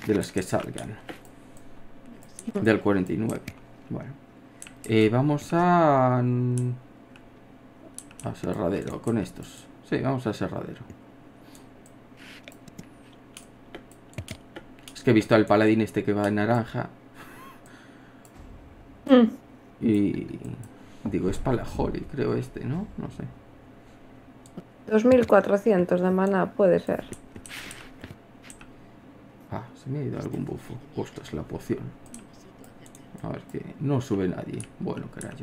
De las que salgan. Del 49. Bueno. Vamos a Aserradero con estos. Sí, vamos a Aserradero. Es que he visto al paladín este que va en naranja. Y digo, es Palajori, creo este, ¿no? No sé. 2400 de maná, puede ser. Ah, se me ha ido algún bufo. Ostras, la poción. A ver que no sube nadie. Bueno, carajo.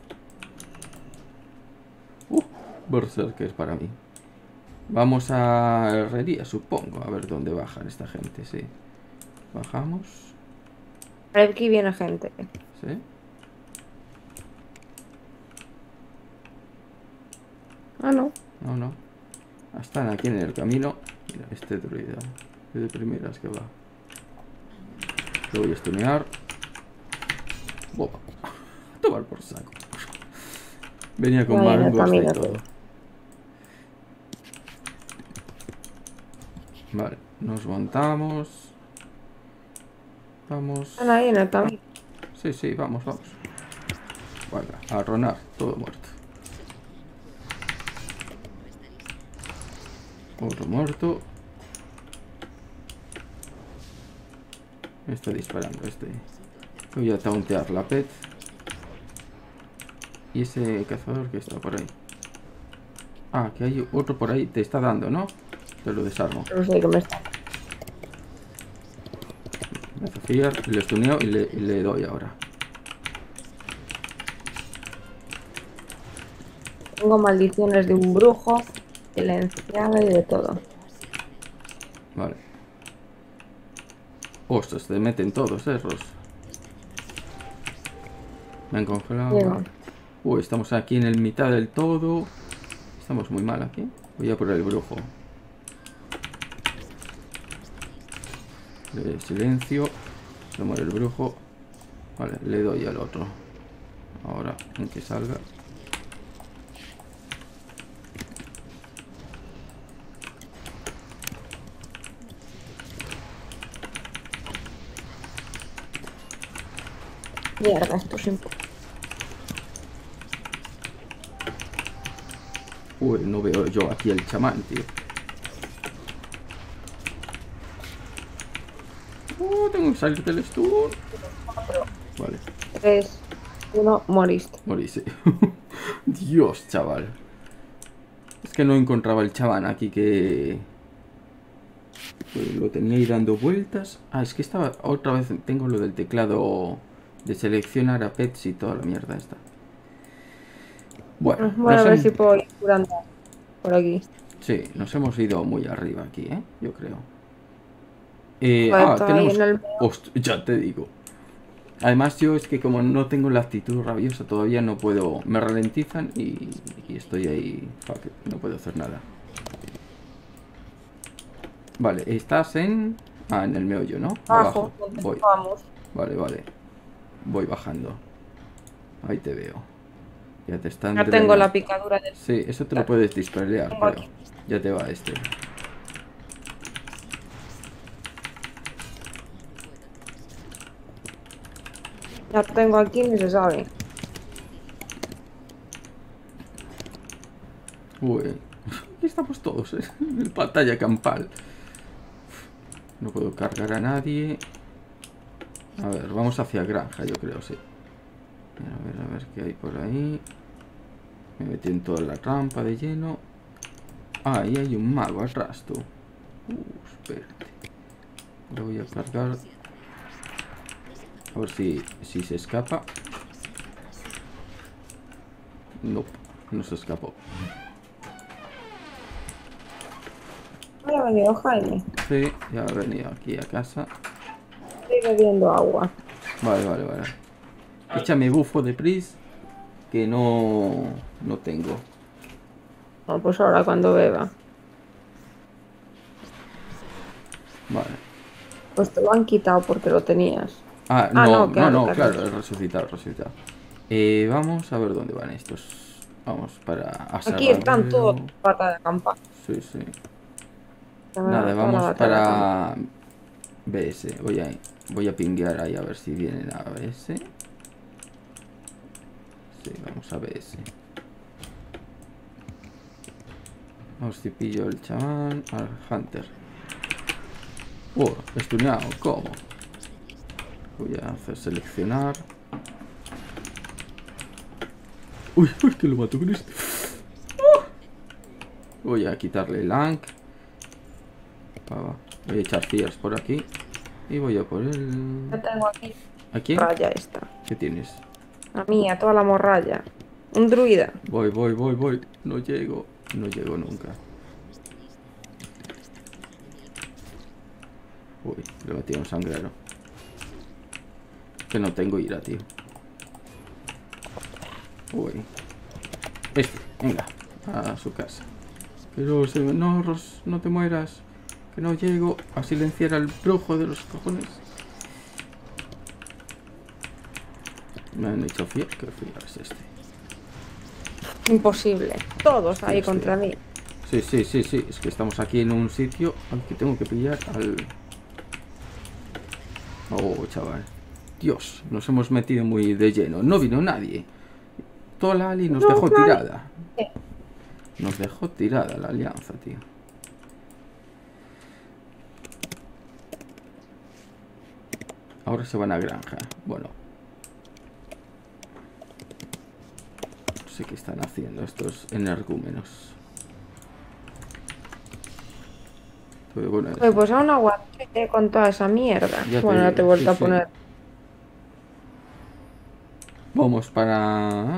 Berserker para mí. Vamos a herrería, supongo. A ver dónde bajan esta gente, sí. Bajamos. Aquí viene gente. Sí. Ah, no. No, no. Están aquí en el camino. Mira, este druida. Es de primeras que va. Lo voy a stunear. Buah. Tomar por saco. Venía con Ahí en el mangos y camino. todo. Vale, nos montamos. Vamos. Están ahí en el camino. Sí, sí, vamos, vamos. Vale, a ronar, todo muerto. Otro muerto. Me está disparando este. Voy a tauntear la pet. Y ese cazador que está por ahí. Ah, que hay otro por ahí. Te está dando, ¿no? Te lo desarmo. No sé qué me está. Me hace fiar, le stuneo y le doy ahora. Tengo maldiciones de un brujo, silenciada y de todo. Vale. Ostras, te meten todos esos. Me han congelado. Digo, Vale. Uy, estamos aquí en el mitad del todo. Estamos muy mal aquí. Voy a por el brujo. Silencio. Se muere el brujo. Vale, le doy al otro. Ahora, en que salga. mierda, esto es Uy, no veo yo aquí el chamán, tío. Tengo que salir del stun. Vale. 3, 1, moriste. Morí, sí. Dios, chaval. Es que no encontraba el chamán aquí que lo tenía ahí dando vueltas. Ah, es que estaba otra vez. Tengo lo del teclado de seleccionar a pets y toda la mierda esta. Bueno, Bueno, a ver si puedo ir curando por aquí. Sí, nos hemos ido muy arriba aquí, ¿eh? Yo creo. Estoy ahí Tenemos... en el... ya te digo. Además yo es que como no tengo la actitud rabiosa todavía no puedo... Me ralentizan y estoy ahí... Fuck it, no puedo hacer nada. Vale, estás en... Ah, en el meollo, ¿no? Abajo, Abajo. Voy. vamos. Vale, vale. Voy bajando. Ahí te veo. Ya te están Ya tengo drenando. la picadura del... Sí, eso te lo puedes dispelear, Tengo pero... aquí. Ya te va este. Ya tengo aquí, ni se sabe. Uy, aquí estamos todos, en pantalla campal. No puedo cargar a nadie. A ver, vamos hacia granja, yo creo, sí. A ver qué hay por ahí. Me metí en toda la trampa de lleno. Ah, ahí hay un mago atrás, tú. Espérate. Lo voy a cargar. A ver si se escapa. No, no se escapó. Ahora ha venido Jaime. Sí, ya ha venido aquí a casa. Estoy bebiendo agua. Vale, vale, vale. Échame bufo de pris que no tengo. No, pues ahora cuando beba. Vale. Pues te lo han quitado porque lo tenías. Ah, no, claro, claro, he resucitado, resucitado. Vamos a ver dónde van estos. Vamos para Aquí están todos Aserradero. pata de campana. Sí, sí. Se me Nada, va toda la vamos batalla de campana. para BS. Voy a pinguear ahí a ver si vienen a BS. Sí, vamos a BS. Vamos si pillo el chamán al Hunter. Estuneado, ¿cómo? Voy a hacer seleccionar. Uy, que lo mato con esto. Voy a quitarle el Ankh. Voy a echar Fears por aquí. Y voy a por el... Yo tengo aquí. ¿A quién? Morralla esta. ¿Qué tienes? A mí, a toda la morralla. Un druida. Voy. No llego nunca. Uy, le metí un sangrero. Que no tengo ira, tío. Uy. Venga, a su casa. Pero no, Ros, no te mueras. Que no llego a silenciar al brujo de los cojones. Me han hecho fiar. ¿Qué fiar es este? Imposible. Todos ahí Sí, contra mí. Sí. Es que estamos aquí en un sitio al que tengo que pillar al... Oh, chaval. Dios, nos hemos metido muy de lleno. No vino nadie. Toda la Ali nos dejó tirada. Nos dejó tirada la alianza, tío. Ahora se van a granja. Bueno. No sé qué están haciendo estos energúmenos. Pero bueno, Pues aún aguanté con toda esa mierda. Bueno, ya te he vuelto a poner. Vamos para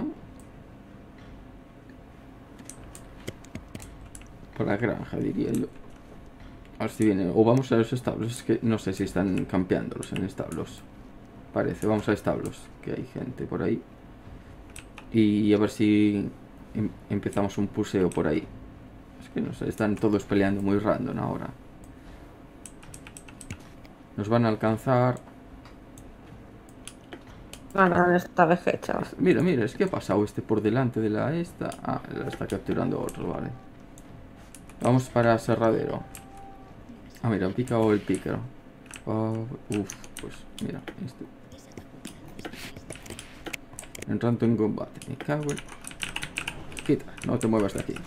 la granja, diría yo. A ver si vienen. O vamos a los establos. Es que no sé si están campeándolos en establos. Parece. Vamos a establos. Que hay gente por ahí. Y a ver si empezamos un puseo por ahí. Es que no sé. Están todos peleando muy random ahora. Nos van a alcanzar. Esta vez, chaval. Mira, es que ha pasado este por delante de la esta. Ah, la está capturando otro, vale. Vamos para Aserradero. Ah, mira, han picado el pícaro. Pues mira, este. Entrando en combate. Me cago en... Quita, no te muevas de aquí.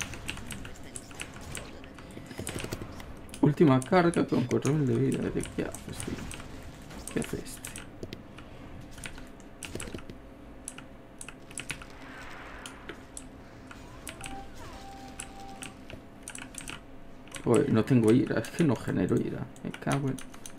Última carga con 4000 de vida. ¿Qué haces, tío? ¿Qué hace este? Uy, no tengo ira, es que no genero ira. Me cago en...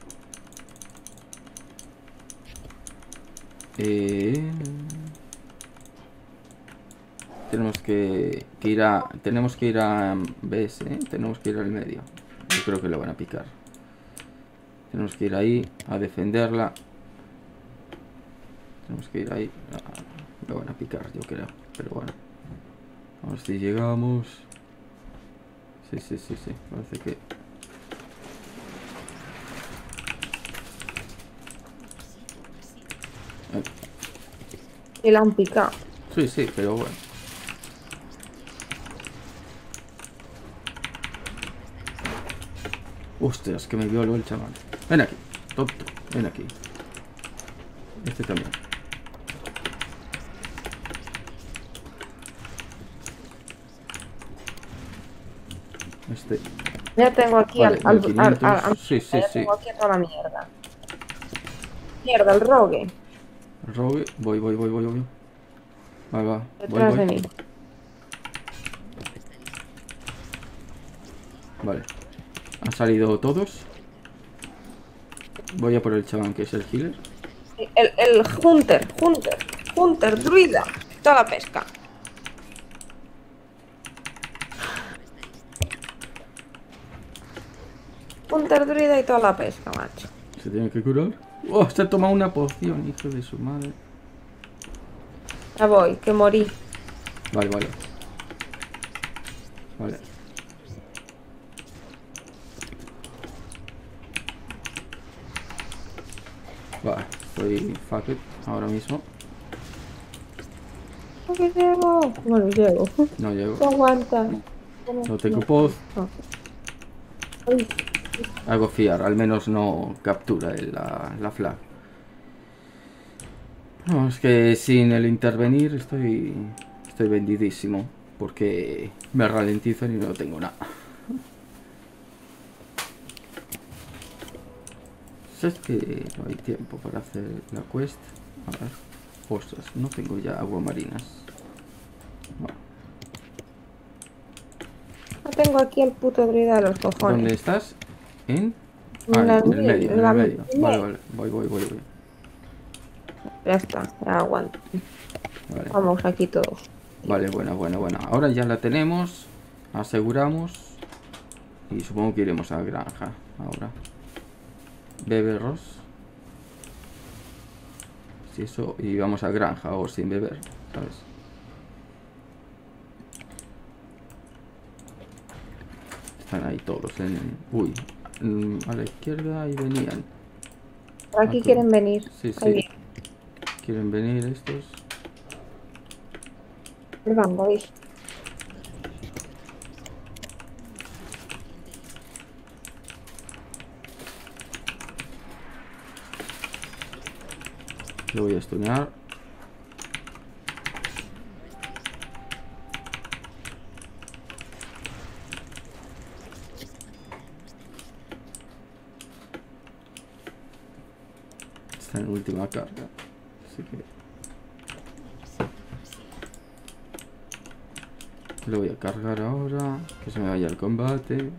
Tenemos que ir a... Tenemos que ir a BS, ¿eh? Tenemos que ir al medio. Yo creo que lo van a picar. Tenemos que ir ahí a defenderla. Tenemos que ir ahí. Lo van a picar, yo creo. Pero bueno. A ver si llegamos. Sí. Parece que... Y la han picado. Sí, pero bueno. Ostras, que me violó el chaval. Ven aquí, tonto. Ven aquí. Este también. Este. Ya tengo aquí Vale, sí. tengo aquí a toda la mierda. Mierda, el rogue. El rogue, voy. Va. Detrás de mí. Vale. Han salido todos. Voy a por el chaval que es el healer. El Hunter, druida. Toda la pesca. Hunter, druida y toda la pesca, macho. Se tiene que curar. Oh, se ha tomado una poción, hijo de su madre. Ya voy, que morí. Vale. Vale, estoy fucked ahora mismo. ¿Por qué llego? Bueno, llego. No llego. No aguanta. No tengo poz. Ay, Algo fiar, al menos no captura la flag. No, es que sin el intervenir estoy vendidísimo. Porque me ralentizan y no tengo nada. Es que no hay tiempo para hacer la quest. A ver. Ostras, no tengo ya aguamarinas. Bueno. No tengo aquí el puto druida de los cojones. ¿Dónde estás? En En el medio, en el medio. Vale, me- voy. Ya está, ya aguanto. Vale. Vamos aquí todos. Vale, buena. Ahora ya la tenemos. Aseguramos. Y supongo que iremos a la granja ahora. Beberros. Si eso, y vamos a granja o sin beber, ¿sabes? Están ahí todos uy, a la izquierda y venían. Por aquí quieren venir. Sí. Ahí Quieren venir estos. van, voy. Lo voy a stunear. Está en última carga. Así que lo voy a cargar ahora. Que se me vaya el combate.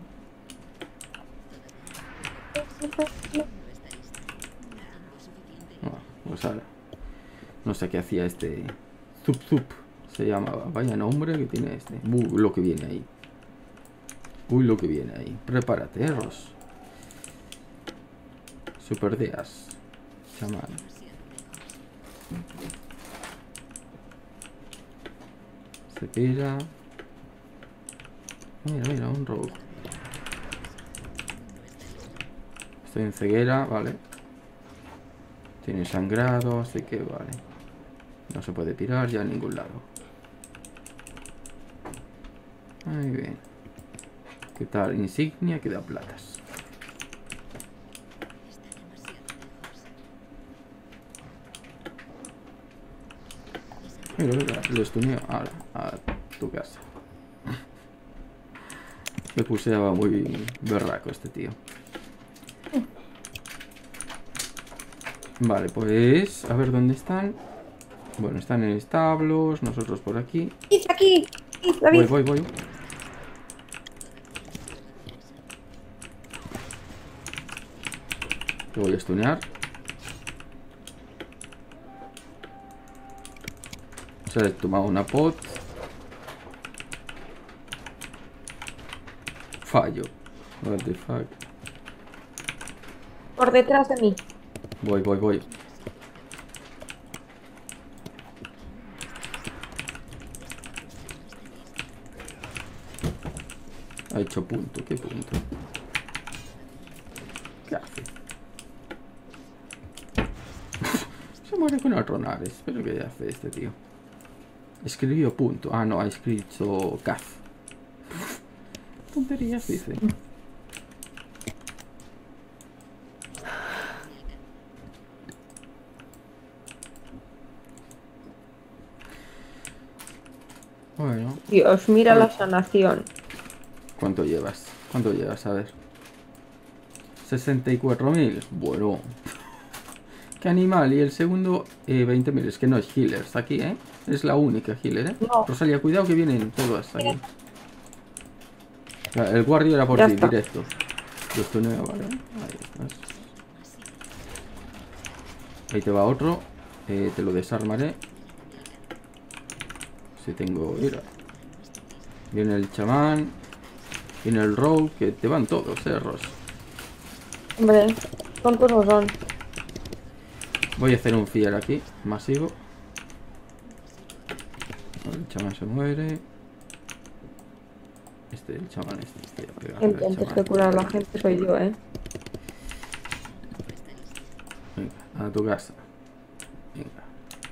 Pues ahora. No sé qué hacía este. Zup se llamaba. Vaya nombre que tiene este. Lo que viene ahí. Uy, lo que viene ahí. Prepárate, Ross. Super Deas. Chamán. Se pira. Mira, un rogue. Estoy en ceguera, vale. Tiene sangrado, así que vale. No se puede tirar ya a ningún lado. Muy bien. ¿Qué tal? Insignia que da platas. Mira, lo estuneo ahora a tu casa. Me puseaba muy berraco este tío. Vale, pues a ver dónde están. Bueno, están en establos, nosotros por aquí. ¡Aquí! David. Voy. Lo voy a stunear. Se ha tomado una pot. Fallo. What the fuck. Por detrás de mí. Voy. Ha hecho punto, ¿qué punto? ¿Qué hace? Se muere con atronares. ¿Pero qué hace este tío? Escribió punto. Ah, no, ha escrito caz. Tonterías, dice. Bueno. Dios, mira la sanación. ¿Cuánto llevas? A ver. 64.000. Bueno. ¿Qué animal? Y el segundo, 20.000. Es que no es healer. Está aquí, ¿eh? Es la única healer, ¿eh? No. Rosalía, cuidado que vienen todas aquí. El guardia era por Ya ti, está. directo. Lo stuneo, vale. Ahí estás. Ahí te va otro. Te lo desarmaré. Si tengo... Mira. Viene el chamán. Viene el rogue. Que te van todos, Ross. Hombre, tontos no son. Voy a hacer un fiel aquí. Masivo. El chamán se muere. El chamán este. Voy a pegarle al Antes chamán. de curar a la gente soy yo, ¿eh? Venga, a tu casa. Venga.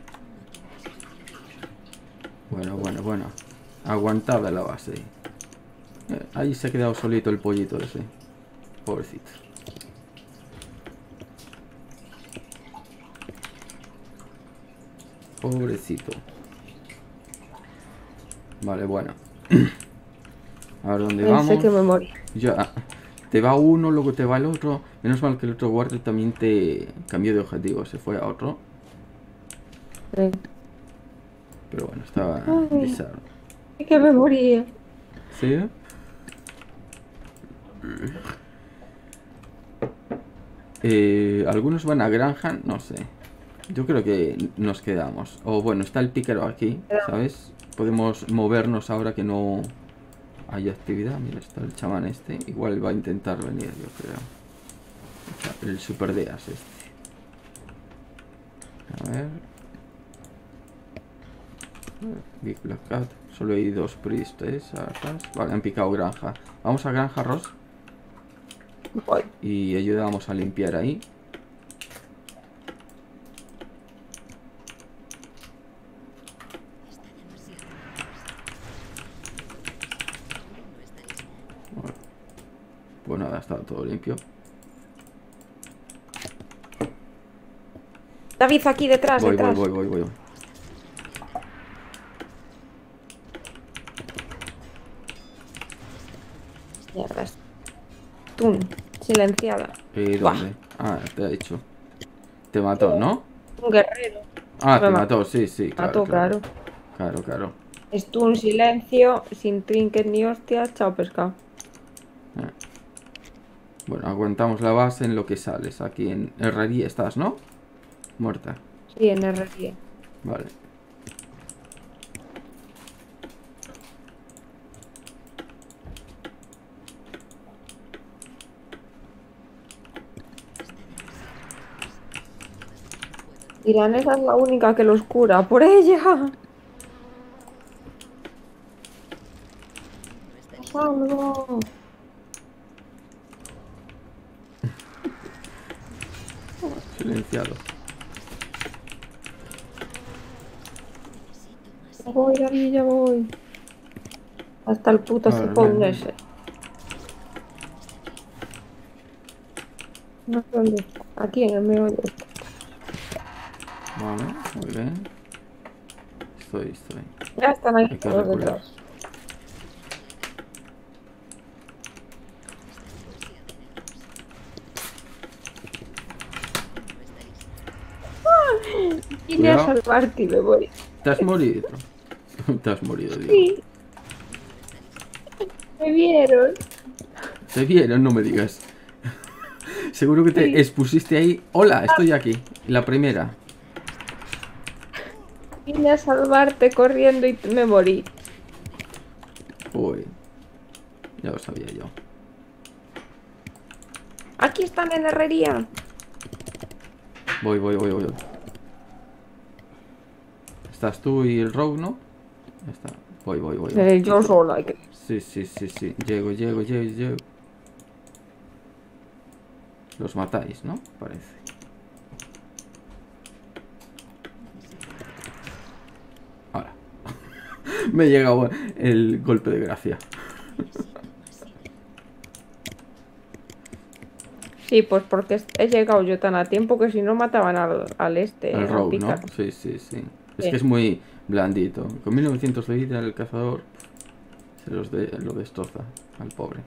Bueno. Aguantada la base. Ahí se ha quedado solito el pollito ese. Pobrecito. Pobrecito. Vale, bueno. A ver dónde vamos. Pensé que me morí. Ya. Te va uno, luego te va el otro. Menos mal que el otro guardia también te cambió de objetivo. Se fue a otro. Sí. Pero bueno, estaba Ay. bizarro. Que me moría. ¿Sí? Algunos van a granja, no sé. Yo creo que nos quedamos. O bueno, está el pícaro aquí, ¿sabes? Podemos movernos ahora que no hay actividad. Mira, está el chamán este. Igual va a intentar venir, yo creo. El super deas este. A ver. Big Black Cat. Solo hay 2 priestes atrás. Vale, han picado granja. Vamos a granja, Ross. Voy. Y ayudamos a limpiar ahí. Bueno, pues nada, está todo limpio. David, aquí detrás, Voy. detrás. Mierda. Stun. Silenciada. ¿Dónde? Ah, te ha dicho. Te mató, ¿no? Un guerrero. Ah, Me te mató, sí, Mató, claro. Claro. Stun, silencio, sin trinket ni hostias. Chao, pescado. Bueno, aguantamos la base en lo que sales. Aquí en herrería estás, ¿no? Muerta. Sí, en herrería. Vale. Dirán, esa es la única que los cura. ¡Por ella! ¡Salvo! Silenciado. Ya voy, David, ya voy. Hasta el puto spawn ese. No sé dónde está. Aquí en el meollo. Vale, muy bien. Estoy. Ya están ahí Hay que todos recular. detrás. Vine a Cuidado. salvarte y me voy. ¿Te has morido? Te has morido, digo. Sí. Me vieron. Te vieron, no me digas. Seguro que te Sí. expusiste ahí. Hola, estoy aquí. La primera. Vine a salvarte corriendo y me morí. Uy. Ya lo sabía yo. Aquí están en herrería. Voy. Estás tú y el Rogue, ¿no? Ya está. Voy. Yo sola. Sí. Llego. Los matáis, ¿no? Parece. Ahora. Me ha llegado el golpe de gracia. Sí, pues porque he llegado yo tan a tiempo que si no mataban al este. El al Rogue, ¿no? pícaro. Sí. Es Sí. que es muy blandito. Con 1900 de vida el cazador se lo destroza al pobre.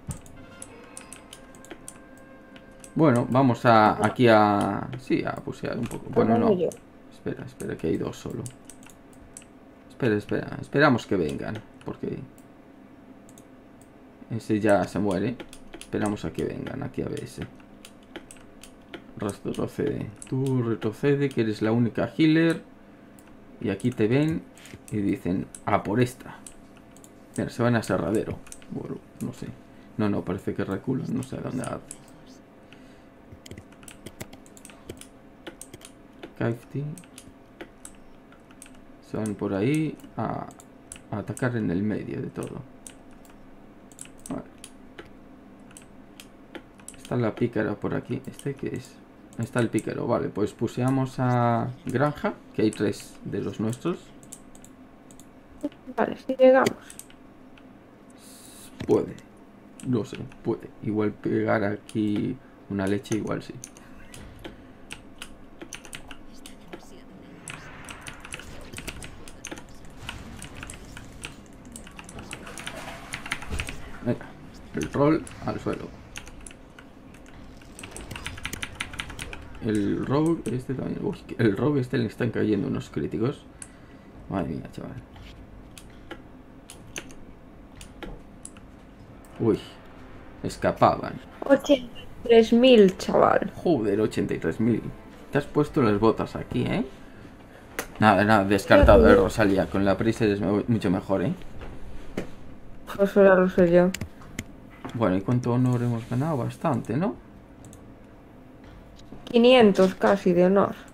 Bueno, vamos aquí a... Sí, a pusear un poco. Bueno, no. Yo. Espera, que hay 2 solo. Espera. Esperamos que vengan, porque... Ese ya se muere. Esperamos a que vengan, aquí a ver ese. Retrocede. Tú retrocede, que eres la única healer. Y aquí te ven y dicen, a por esta. Mira, se van a Serradero. Bueno, no sé. No, parece que reculan, no sé a dónde va. Kifty. Se van por ahí a atacar en el medio de todo. Vale. Está la pícara por aquí. ¿Este qué es? Ahí está el pícaro. Vale, pues puseamos a granja, que hay 3 de los nuestros. Vale, si llegamos. Puede. No sé, puede. Igual pegar aquí una leche, igual sí. Venga, el rol al suelo. El rogue este también. Uy, el rogue este le están cayendo unos críticos. Madre mía, chaval. Uy, escapaban. 83.000, chaval. Joder, 83.000. Te has puesto las botas aquí, ¿eh? Nada, nada, descartado, Rosalía. Con la prisa es mucho mejor, ¿eh? Pues ahora lo sé yo. Bueno, ¿y cuánto honor hemos ganado? Bastante, ¿no? 500 casi de honor.